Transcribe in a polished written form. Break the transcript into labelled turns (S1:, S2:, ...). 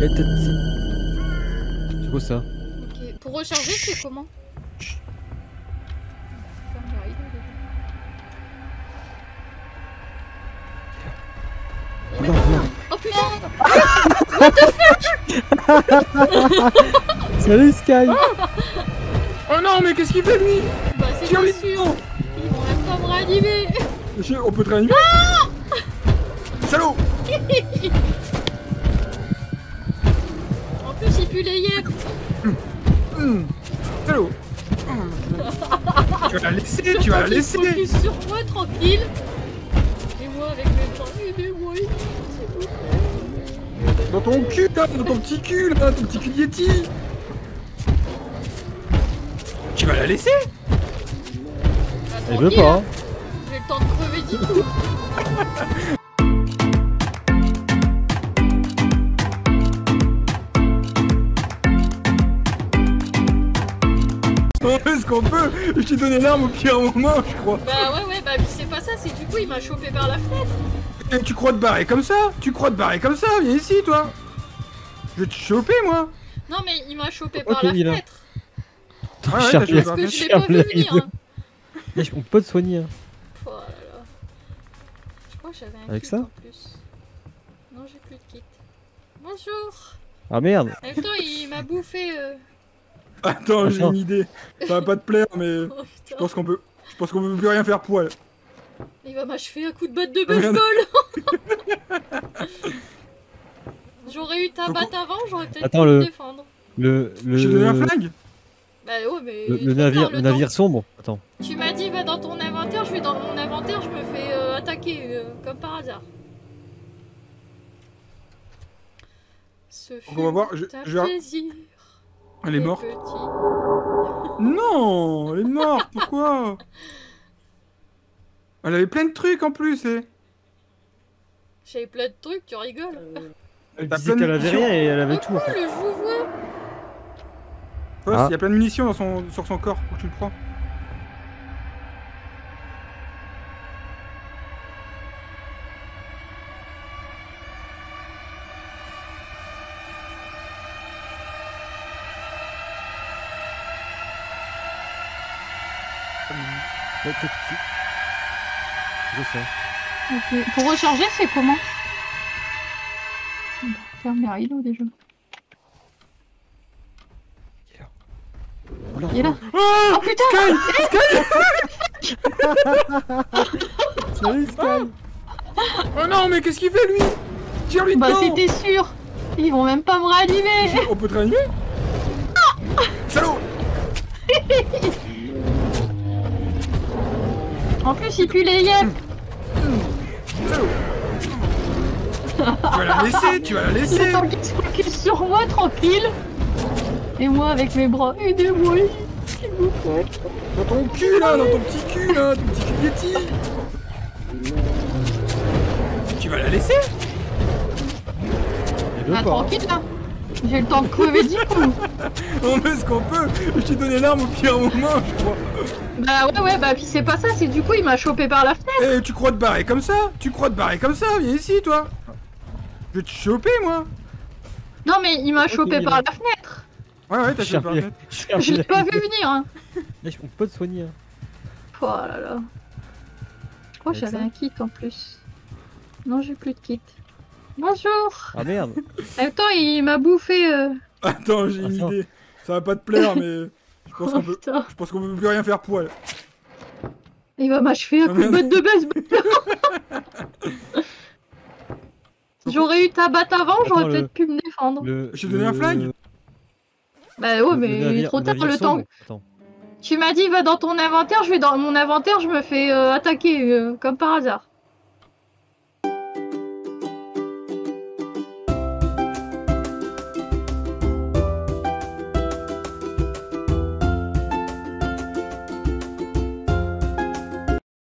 S1: C'est quoi ça?
S2: Ok, pour recharger, c'est comment?
S1: Non, non.
S2: Oh putain!
S1: Salut Sky!
S3: Oh non, mais qu'est-ce qu'il fait lui?
S2: Bah c'est
S3: Tire
S2: pas
S3: lui
S2: sûr!
S3: dedans.
S2: Ils vont même pas me réanimer!
S3: On peut te réanimer? Salaud!
S2: En plus il pue les yeux!
S3: Salaud! Tu vas la laisser, tu vas la laisser!
S2: Focus sur moi, tranquille! Et moi avec mes bras, aidez-moi, s'il vous plaît.
S3: Dans ton cul là, dans ton petit cul là, ton petit cul de Yeti! Tu vas la laisser?
S1: Elle veut pas, hein.
S2: J'ai le temps de crever 10 coups.
S3: On fait ce qu'on peut! Je t'ai donné l'arme au pire moment, je crois!
S2: Bah ouais, bah c'est pas ça, c'est du coup il m'a chopé par la fenêtre.
S3: Et tu crois te barrer comme ça? Tu crois te barrer comme ça? Viens ici toi! Je vais te choper moi!
S2: Non mais il m'a chopé par
S1: Ok,
S2: la
S1: il a-
S2: fenêtre.
S3: Ouais,
S1: Charlie,
S3: t'as chopé
S2: Parce
S3: par
S2: que
S3: la
S2: je l'ai
S1: Charlie,
S2: pas vu venir. Hein.
S1: Je peux pas te soigner. Hein.
S2: Oh là là. Je crois que j'avais un
S1: Avec
S2: kit
S1: ça
S2: en plus. Non, j'ai plus de kit. Bonjour.
S1: Ah merde!
S2: En même temps, il m'a bouffé.
S3: Attends, j'ai une idée. Ça va pas te plaire, mais
S2: Oh
S3: je
S2: putain.
S3: pense qu'on peut plus rien faire poil.
S2: Il va m'achever un coup de batte de baseball. J'aurais eu ta batte avant, j'aurais peut-être pu
S1: Attends,
S2: me défendre.
S1: Le
S3: Je t'ai donné un flingue?
S2: Bah ouais, mais.
S1: le
S2: trop tard,
S1: navire
S2: temps.
S1: sombre. Attends.
S2: Tu m'as dit, va dans ton inventaire, je vais dans mon inventaire, je me fais attaquer comme par hasard. Ce fut
S3: on va voir,
S2: un
S3: je vais-
S2: plaisir.
S3: Elle est
S2: les
S3: morte.
S2: petits.
S3: Non, elle est morte, pourquoi? Elle avait plein de trucs en plus, eh.
S2: J'avais plein de trucs, tu rigoles.
S1: Elle
S3: T'as
S1: disait
S3: plein de
S1: qu'elle avait
S3: munitions.
S1: rien et elle avait
S2: Oh
S1: tout en
S2: cool,
S1: fait.
S2: je vous vois.
S3: Post,
S1: Ah.
S3: il y a plein de munitions sur son corps, faut que tu le prends.
S1: C'est quoi ça?
S2: Ok. Pour recharger, c'est comment? Faire mes rideaux déjà. Il est là.
S3: Ah,
S2: Oh putain!
S1: Salut Sky!
S3: oh non, mais qu'est-ce qu'il fait lui? Tire lui
S2: Bah
S3: dedans!
S2: c'était sûr! Ils vont même pas me réanimer!
S3: On peut te réanimer? Salaud!
S2: En plus, il pue les yeux!
S3: Salaud! Tu vas la laisser, tu vas la
S2: Le
S3: laisser!
S2: temps qu'il se focus sur moi, tranquille! Et moi avec mes bras, aidez-moi! S'il vous plaît!
S3: Dans ton cul là, dans ton petit cul là, ton petit cul de Yeti! Tu vas la laisser?
S1: Elle veut
S2: Ah,
S1: pas. Hein.
S2: tranquille là! J'ai le temps de crever 10 coups!
S3: On fait ce qu'on peut! Je t'ai donné l'arme au pire moment, je crois!
S2: Bah ouais, bah puis c'est pas ça, c'est du coup il m'a chopé par la fenêtre!
S3: Eh, tu crois te barrer comme ça? Tu crois te barrer comme ça? Viens ici, toi! Je vais te choper, moi!
S2: Non mais il m'a chopé
S1: il
S2: par
S1: est
S2: la fenêtre!
S3: Ouais, t'as chopé par la tête.
S2: Je l'ai pas vu venir! Hein.
S1: Je peux pas te soigner. Hein.
S2: Oh là là! Je crois que
S1: Avec
S2: j'avais
S1: ça
S2: un kit en plus. Non, j'ai plus de kit. Bonjour!
S1: Ah merde!
S2: En même temps, il m'a bouffé.
S3: Attends, j'ai une
S1: Attends.
S3: idée. Ça va pas te plaire, mais je pense
S2: Oh
S3: qu'on peut...
S2: putain!
S3: Je pense qu'on peut plus rien faire poil.
S2: Il va m'achever un coup de
S3: merde.
S2: batte de baseball! J'aurais eu ta batte avant, j'aurais
S1: Attends,
S2: peut-être pu me défendre.
S3: Je t'ai donné un flingue.
S2: Bah ouais, mais trop tard le temps.
S1: sombre. Attends.
S2: Tu m'as dit va dans ton inventaire, je vais dans mon inventaire, je me fais attaquer comme par hasard.